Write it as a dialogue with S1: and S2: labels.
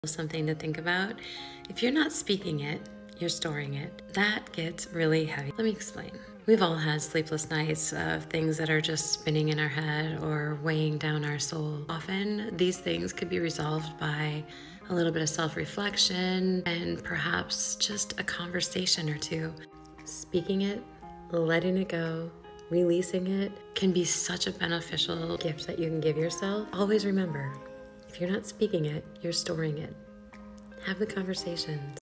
S1: Something to think about. If you're not speaking it, you're storing it. That gets really heavy. Let me explain. We've all had sleepless nights of things that are just spinning in our head or weighing down our soul. Often these things could be resolved by a little bit of self-reflection and perhaps just a conversation or two. Speaking it, letting it go, releasing it can be such a beneficial gift that you can give yourself. Always remember, if you're not speaking it, you're storing it. Have the conversations.